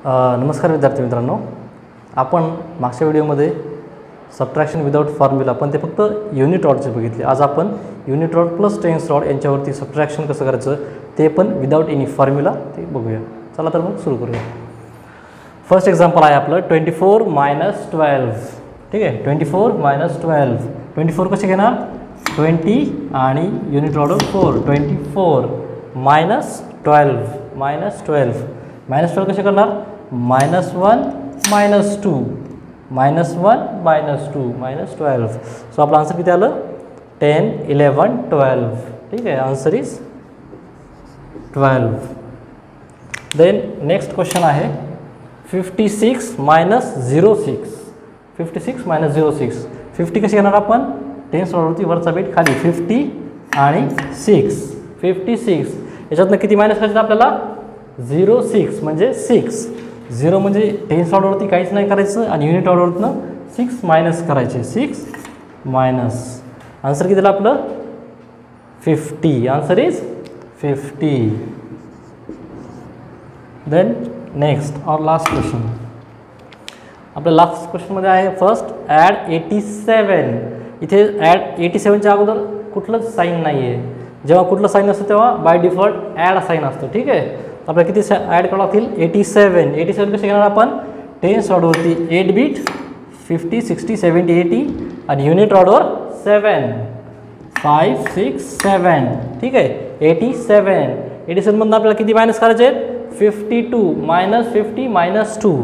नमस्कार विद्यार्थी मित्रांनो, आपण मागच्या व्हिडिओमध्ये सबट्रॅक्शन विदाउट फॉर्म्युला पण ते फक्त युनिट रॉडचे बघितले. आज आपण unit rod plus tens rod यांच्यावरती सबट्रॅक्शन कसं करायचं ते पण विदाउट एनी फॉर्म्युला ते बघूया. चला तर मग सुरू करूया. फर्स्ट एक्झाम्पल आहे आपलं 24 - 12. ठीक आहे, 24 - 12. 24 कसे घेणार? 20 आणि युनिट रॉड 4. 24 - 12 -12 कसे करणार? -1 - 2 -1 - 2 -12. सो आपला आन्सर किती आलं? 10 11 12. ठीक आहे, answer is 12. Then next question आहे 56 - 06. 56 - 06. 50 कशी घेणार आपण? टेन्स रॉडवरती वरचा बीट खाली 50 आणि 6. 56 याच्यातनं किती मायनस करायचं आपल्याला? 06 म्हणजे 6. 0 म्हणजे टेन्स ऑर्डरवरती काहीच नाही करायचं आणि युनिट ऑर्डरवरनं 6 मायनस करायचे. 6 मायनस आन्सर किती दिलं आपलं? 50. Answer is 50. देन नेक्स्ट और लास्ट क्वेश्चन. आपल्या लास्ट क्वेश्चनमध्ये आहे फर्स्ट ॲड 87. इथे ॲड 87च्या अगोदर कुठलंच साईन नाही आहे. जेव्हा कुठलं साईन असतं तेव्हा बाय डिफॉल्ट ॲड साईन असतं. ठीक आहे, आपल्याला किती ॲड करावं लागतील? 87. 87 कसे घेणार आपण? टेन्स रॉडवरती 8 बीट 50 60 70 80 आणि युनिट रॉडवर 7 5 6 7. ठीक आहे, 87. 87मधून आपल्याला किती मायनस करायचे आहेत? 52 - 50 - 2 -50 - 2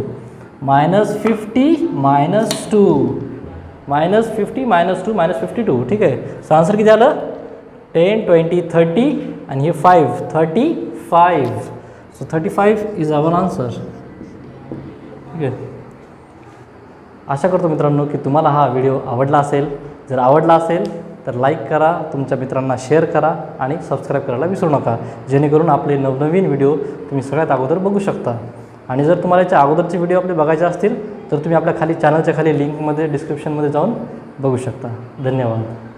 -50 - 52. ठीक आहे, सो आन्सर किती आलं? 10 20 30 आणि हे 5 35. So 35 is our answer. ठीक आहे, आशा करतो मित्रांनो की तुम्हाला हा व्हिडिओ आवडला असेल. जर आवडला असेल तर लाईक करा, तुमच्या मित्रांना शेअर करा आणि सबस्क्राईब करायला विसरू नका, जेणेकरून आपले नवनवीन व्हिडिओ तुम्ही सगळ्यात अगोदर बघू शकता. आणि जर तुम्हाला याच्या अगोदरचे व्हिडिओ आपले बघायचे असतील तर तुम्ही आपल्या खाली चॅनलच्या खाली लिंकमध्ये डिस्क्रिप्शनमध्ये जाऊन बघू शकता. धन्यवाद.